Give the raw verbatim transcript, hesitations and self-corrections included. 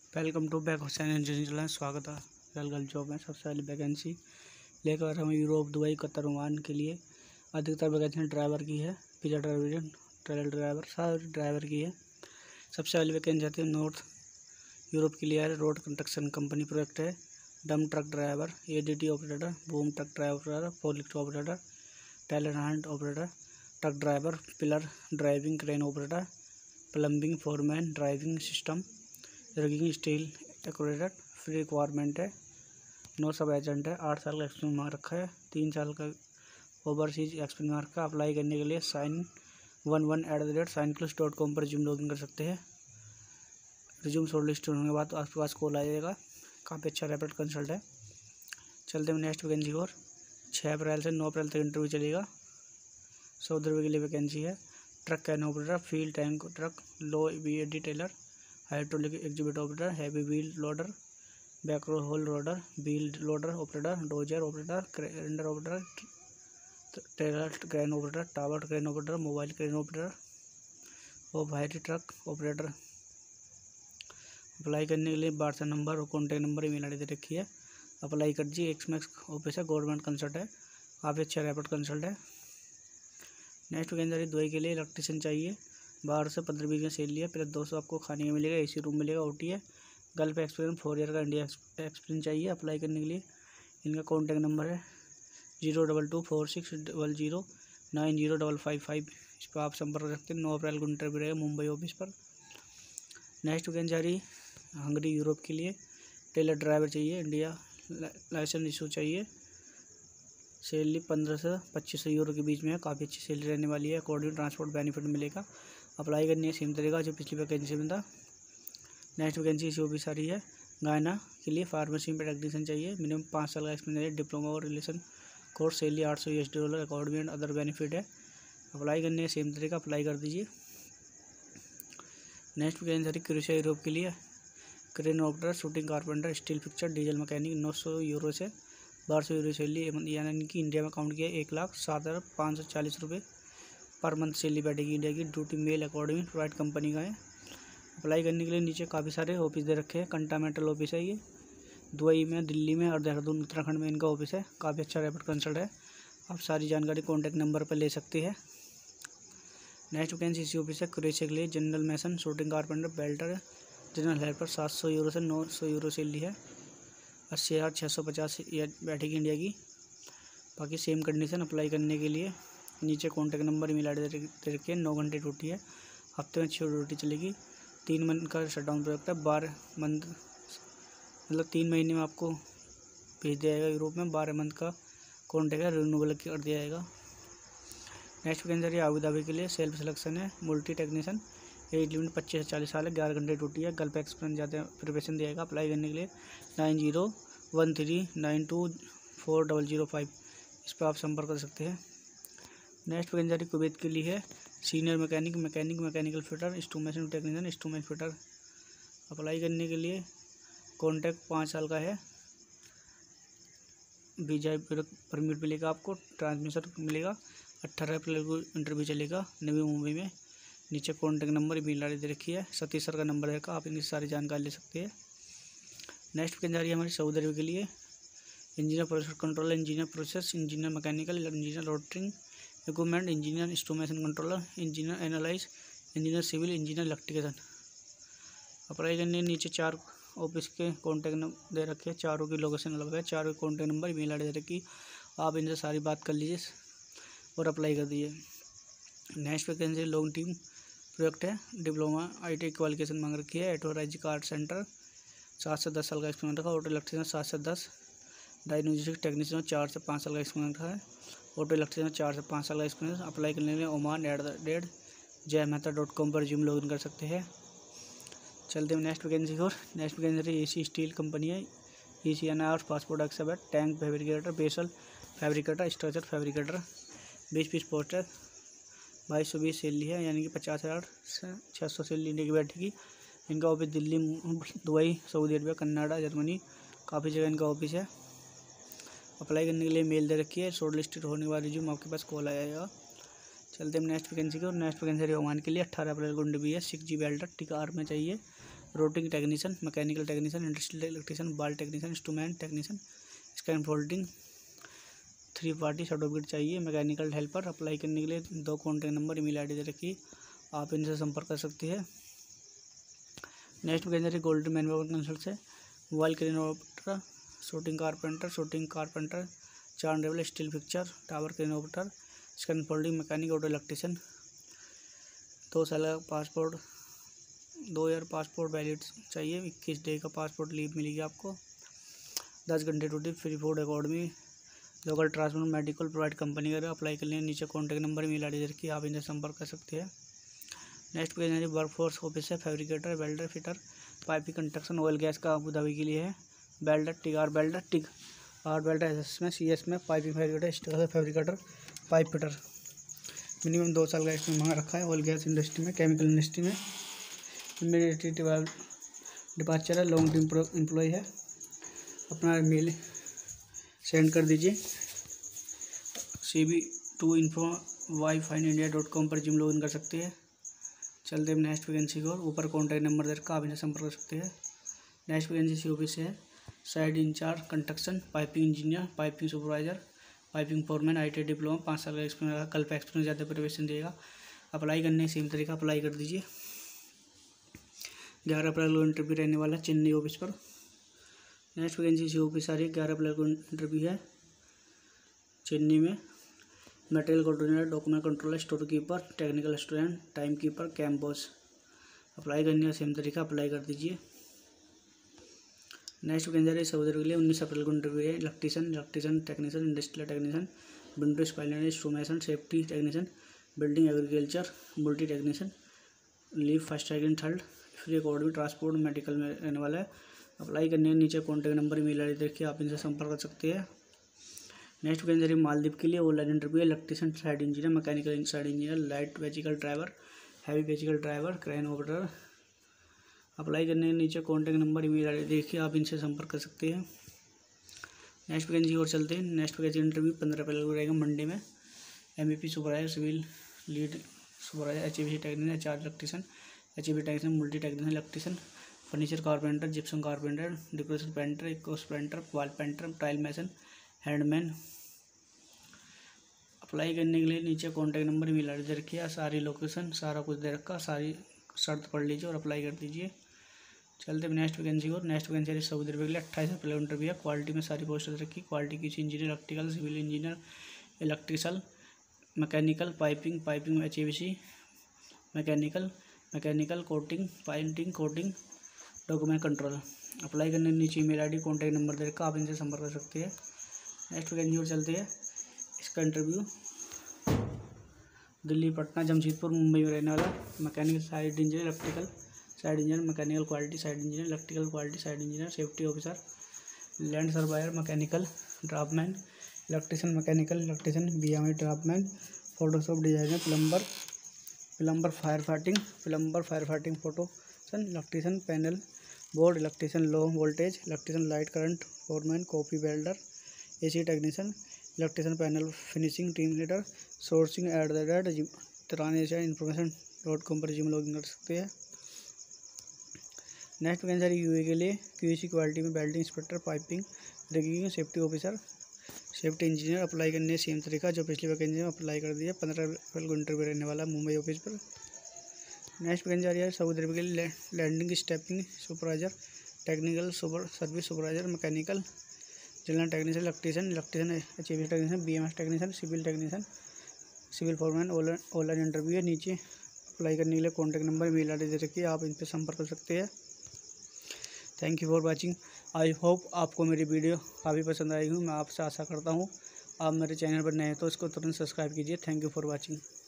Welcome to back Hussain engineering. स्वागत है। गलगल जॉब में सबसे पहली वैकेंसी लेकर हम यूरोप, दुबई, कतर, ओमान के लिए अधिकतर वैकेंसी ड्राइवर की है। पिज्जा ड्राइवर, ट्रेलर ड्राइवर, सारे ड्राइवर की है। सबसे पहली वैकेंसी आती है नॉर्थ यूरोप के लिए है। रोड कंस्ट्रक्शन कंपनी प्रोजेक्ट है। Dump truck driver, ADT operator, boom truck driver, forklift operator, telehandler operator, truck driver, pillar driving, crane operator, plumbing foreman, driving system, rigging, steel decorator. Free requirement है। नौ सब agent है। आठ साल का experience मांग रखा है। तीन साल का ओवरसीज एक्सपीरियंस मांग रखा है। अप्लाई करने के लिए sign one one at the rate sign plus dot com पर रिज्यूम लॉगिन कर सकते हैं। रिज्यूम शॉर्ट लिस्ट होने के बाद आपके पास कॉल आ जाएगा। काफ़ी अच्छा रैपिड कंसल्ट है। चलते हैं नेक्स्ट वैकेंसी और छः अप्रैल से नौ अप्रैल तक इंटरव्यू चलेगा। सऊदी अरब के लिए वैकेंसी है। Truck crane operator, field tank truck, low B A D trailer, hydraulic excavator operator, heavy wheel loader, backhoe loader, wheel loader operator, dozer operator, grader operator, trailer crane operator, tower crane operator, mobile crane operator और भारी truck operator. Apply करने के लिए WhatsApp number और contact number email I D दे रखी है। Apply कर दीजिए। एक्स मैक्स ऑफिस है, गवर्नमेंट कंसल्ट है, काफ़ी अच्छा रैपिड कंसल्ट है। नेक्स्ट वैकेंसी दुबई के लिए इलेक्ट्रीशियन चाहिए। बारह से पंद्रह बीस में सेल लिया, प्लस दो सौ आपको खाने में मिलेगा, एसी रूम मिलेगा, ओटी है। गल्फ एक्सपीरियंस फोर ईयर का इंडिया एक्सपीरियंस चाहिए। अप्लाई करने के लिए इनका कॉन्टैक्ट नंबर है zero double two four six double zero nine zero double five five. इस पर आप संपर्क कर सकते हैं। नौ अप्रैल को इंटरव्यू रहेगा मुंबई ऑफिस पर। नेक्स्ट वैकेंसी आ रही हंगरी यूरोप के लिए। टेलर ड्राइवर चाहिए। इंडिया लाइसेंस इशू चाहिए। सैलरी पंद्रह से पच्चीस सौ यूरो के बीच में है। काफ़ी अच्छी सैलरी रहने वाली है। अकॉर्डिंग ट्रांसपोर्ट बेनिफिट मिलेगा। अप्लाई करनी है सेम तरीका जो पिछली वैकेंसी में था। नेक्स्ट वैकेंसी इसी ऑफिस आ रही है। गायना के लिए फार्मेसी में टेक्नीशियन चाहिए। मिनिमम पाँच साल का एक्सपीरियंस है। डिप्लोमा और रिलेशन कोर्स। सैलरी आठ सौ US dollar. According other benefit है। अप्लाई करनी है सेम तरीका। अप्लाई कर दीजिए। नेक्स्ट वैकेंसी आ रही क्रोएशिया यूरोप के लिए। Crane operator, shuttering carpenter, steel fixer, diesel mechanic, नौ सौ यूरो से बारह सौ यूरो सैलरी, यानी कि इंडिया में काउंट किया एक लाख सात हज़ार पाँच सौ चालीस रुपये पर मंथ सैलरी बैठेगी इंडिया की। Duty meal according private company का है। अप्लाई करने के लिए नीचे काफ़ी सारे ऑफिस दे रखे हैं। कंटामेंटल ऑफिस है ये, दुबई में, दिल्ली में और देहरादून उत्तराखंड में इनका ऑफिस है। काफ़ी अच्छा रैपिड कंसल्ट है। आप सारी जानकारी कॉन्टैक्ट नंबर पर ले सकते हैं। नेक्स्ट वैकेंसी इसी ऑफिस है क्रोएशिया के लिए। General mason, shuttering carpenter, welder, general helper, सात सौ यूरो से नौ सौ यूरो सैलरी है। अस्सी हज़ार छः सौ पचास बैठेगी इंडिया की। बाकी सेम कंडीशन। अप्लाई करने के लिए नीचे contact number email I D दे रखी है। नौ घंटे ड्यूटी है। हफ्ते में छः ड्यूटी चलेगी। तीन मंथ का शटडाउन प्रोजेक्ट है। बारह मंथ मतलब तीन महीने में आपको भेज दिया जाएगा यूरोप में। बारह मंथ का कॉन्ट्रैक्ट है, रिन्यूएबल कर दिया जाएगा। नेक्स्ट वैकेंसी अबू धाबी के लिए। सेल्फ सिलेक्शन है। मल्टी टेक्नीशियन, एज लिमिट पच्चीस से चालीस साल है। ग्यारह घंटे ड्यूटी है। गल्फ एक्सपीरियंस ज़्यादा प्रिपरेशन दिया जाएगा। अप्लाई करने के लिए nine zero one three nine two four double zero five इस पर आप संपर्क कर सकते हैं। नेक्स्ट वैकेंसी कुवैत के लिए है। Senior mechanic, mechanic, mechanical fitter, instrumentation technician, instrument fitter. Apply करने के लिए कॉन्ट्रैक्ट पाँच साल का है। वीजा परमिट मिलेगा आपको। ट्रांसमिशन मिलेगा। अट्ठारह अप्रैल को इंटरव्यू चलेगा नवी मुंबई में। नीचे contact number email I D दे रखी है। सतीश सर का नंबर है, आप इनकी सारी जानकारी ले सकते हैं। नेक्स्ट वैकेंसी आ रही है हमारी सऊदी अरब के लिए। Engineer process controller, engineer process, engineer mechanical, engineer rotating equipment, engineer instrumentation controller, engineer analyse, engineer civil, engineer electrical. Apply करने नीचे चार ऑफिस के कॉन्टैक्ट दे रखे हैं। चारों की लोकेशन अलग है। चारों के contact number email I D दे रखी। आप इनसे सारी बात कर लीजिए और अप्लाई कर दीजिए। Next vacancy long term project है। डिप्लोमा आईटी क्वालिफिकेशन मांग रखी है। एटोराइज कार्ड सेंटर, सात से दस साल का एक्सपीरियंस रखा। ऑटो इलेक्ट्रीशियन सात से दस। डायग्नोस्टिक टेक्नीशियन चार से पाँच साल का एक्सपीरियंस रखा है। ऑटो इलेक्ट्रीशियन चार से पाँच साल का एक्सपीरियंस। अप्लाई करने के लिए Oman eight the rate Jay Mehta dot com पर जिम लॉगिन कर सकते हैं। चलते हैं नेक्स्ट वैकेंसी और next vacancy A C steel company है। E C N R passport accept, tank fabricator, vessel fabricator, structure fabricator, बीस पीस पोस्टर, बाईस सौ बीस सैलरी है, यानी कि पचास हज़ार से छः सौ सैलरी इंडिया की बैठेगी। इनका office Delhi, Dubai, Saudi Arabia, Canada, Germany, काफ़ी जगह इनका ऑफिस है। अप्लाई करने के लिए मेल दे रखी है। शॉर्ट लिस्टेड होने के बाद रिज्यूम आपके पास कॉल आ जाएगा। चलते हैं नेक्स्ट वैकेंसी की और नेक्स्ट वैकेंसी ओमान के लिए। अट्ठारह अप्रैल को इंटरव्यू है। सिक्स जी बेल्टर टिकार में चाहिए। Rotating technician, mechanical technician, industrial electrician, valve technician, instrument technician, scaffolding, three party certificate चाहिए, मैकेनिकल हेल्पर। अप्लाई करने के लिए दो कॉन्टैक्ट नंबर, ईमेल आईडी दे रखी, आप इनसे संपर्क कर सकती है। Next vacancy golden manufacturing consult से mobile crane operator, shuttering carpenter, shuttering carpenter, chart table, steel fixture, tower crane operator, scaffolding, mechanic, auto electrician. दो साल का पासपोर्ट, दो ईयर पासपोर्ट वैलिड चाहिए, इक्कीस डे का पासपोर्ट लीव मिलेगी आपको, दस घंटे duty, free food accommodation, local transport, medical provide company का। अप्लाई कर लिए नीचे कॉन्टैक्ट नंबर, ईमेल आईडी रखी, आप इनसे संपर्क कर सकते हैं। Next vacancy work force office है, fabricator, welder, fitter, piping construction, oil gas का अबू धाबी के लिए है, welder, TIG R welder, TIG R welder, S S में, सी एस में, piping fabricator, structure fabricator, pipe fitter. Minimum दो साल का एक्सपीरियंस मांग रखा है ऑयल गैस इंडस्ट्री में, केमिकल इंडस्ट्री में। इमीडिएटली डिपार्चर है, लॉन्ग टर्म एम्प्लॉय है। अपना मेल सेंड कर दीजिए C B two info Y fine India dot com पर जिम लॉगिन कर सकते हैं। चलते हैं नेक्स्ट वैकेंसी को, ऊपर कॉन्टैक्ट नंबर दे रखा, आप इन्हें संपर्क कर सकते हैं। नेक्स्ट वैकेंसी सी ऑफिस है, site incharge construction, piping engineer, piping supervisor, piping foreman, I T diploma, पाँच साल का एक्सपीरियंस, कल पे एक्सपीरियंस ज़्यादा प्रिपरेशन देगा। अप्लाई करने सेम तरीका अप्लाई कर दीजिए। ग्यारह अप्रैल को इंटरव्यू रहने वाला है चेन्नई ऑफिस पर। नेक्स्ट वैकेंसी सी ऑफिस आ रही है, ग्यारह अप्रैल को इंटरव्यू है चेन्नई में। Material coordinator, document controller, store keeper, technical student, time keeper, camp boss. Apply करने का सेम तरीका अप्लाई कर दीजिए। नेक्स्ट वैकेंसी सऊदी अरब के लिए उन्नीस अप्रैल को इंटरव्यू है, electrician, electrician technician, industrial technician, window spoiler, instrumentation, safety technician, building agriculture, multi technician, leave first second third, free according, transport, medical में रहने वाला है। अप्लाई करने के नीचे कॉन्टैक्ट नंबर, ईमेल आईडी देखिए, आप इनसे संपर्क कर सकते हैं। नेक्स्ट वैकेंसी मालदीव के लिए ऑनलाइन इंटरव्यू है, electrician, site engineer, mechanical site engineer, light vehicle driver, heavy vehicle driver, crane operator. Apply करने के नीचे कॉन्टैक्ट नंबर, ईमेल आईडी देखिए, आप इनसे संपर्क कर सकते हैं। नेक्स्ट वैकेंसी और चलते हैं। नेक्स्ट वैकेंसी इंटरव्यू पंद्रह अप्रैल को रहेगा मंडे में। M E P supervisor, civil lead supervisor, H E B technician, H R electrician, H E B technician, multi technician electrician, furniture carpenter, gypsum carpenter, decoration painter, इकोस painter, wall painter, tile mason, handyman. Apply करने के लिए नीचे contact number, email ID दे रखी है, सारी location सारा कुछ दे रखा, सारी शर्त पढ़ लीजिए और अप्लाई कर दीजिए। चलते हैं नेक्स्ट वैकेंसी और नेक्स्ट वैकेंसी सऊदी अरब के लिए अट्ठाईस अप्रैल इंटरव्यू है। क्वालिटी में सारी पोस्ट दे रखी, क्वालिटी किसी engineer, electrical, civil engineer, electrical, mechanical, piping, piping में H E B C, mechanical, mechanical, coating, painting, coating, document control. Apply करने नीचे ईमेल आईडी कॉन्टैक्ट नंबर दे रखा, आप इनसे संपर्क कर सकते हैं। नेक्स्ट वैकेंसी और चलते हैं। इसका इंटरव्यू दिल्ली, पटना, जमशेदपुर, मुंबई में रहने वाला। Mechanical site engineer, electrical site engineer, mechanical quality site engineer, electrical quality site engineer, safety officer, land surveyor, mechanical draftsman, electrician, mechanical electrician, B M I draftsman, Photoshop designer, plumber, plumber fire fighting, plumber fire fighting, फोटोशन, electrician, panel board, electrician, low voltage, electrician, light current, foreman, copy welder, A C technician, electrician, panel finishing, team leader, sourcing eight the rate तरानेशा information dot com पर जिम login कर सकते हैं। Next vacancy UA के लिए QC quality में welding inspector, piping, rigging, safety officer, safety engineer. Apply करने सेम तरीका जो पिछली वैकेंसी में अप्लाई कर दिया। पंद्रह अप्रैल को इंटरव्यू रहने वाला मुंबई ऑफिस पर। नेक्स्ट वैकेंसी आ रही है सऊदी अरब के लिए landing stepping supervisor, technical super service supervisor, mechanical, general technician, electrician, electrician, H E B technician, B M S technician, civil technician, civil foreman. Online interview है। नीचे अप्लाई करने के लिए contact number, mail I D दे रखिए, आप इन पर संपर्क कर सकते हैं। Thank you for watching. I hope आपको मेरी वीडियो काफ़ी पसंद आई हूँ। मैं आपसे आशा करता हूँ आप मेरे चैनल पर नए हैं तो इसको तुरंत सब्सक्राइब कीजिए। Thank you for watching.